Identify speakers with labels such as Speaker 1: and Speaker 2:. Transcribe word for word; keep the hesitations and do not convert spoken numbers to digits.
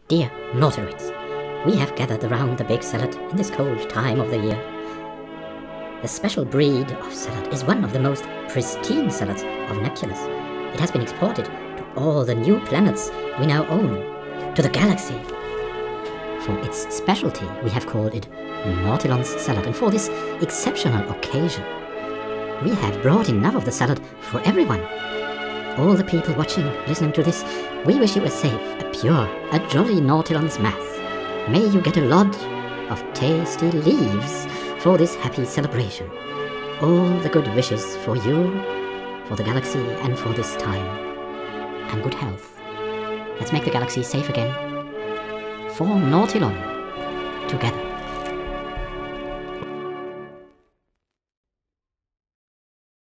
Speaker 1: Dear Nautiloids, we have gathered around the big salad in this cold time of the year. The special breed of salad is one of the most pristine salads of Neptulus. It has been exported to all the new planets we now own, to the galaxy. For its specialty, we have called it Nautilon's salad, and for this exceptional occasion, we have brought enough of the salad for everyone. All the people watching, listening to this, we wish you a safe, a pure, a jolly Nautilon's mass. May you get a lot of tasty leaves for this happy celebration. All the good wishes for you, for the galaxy, and for this time. And good health. Let's make the galaxy safe again. For Nautilon, together.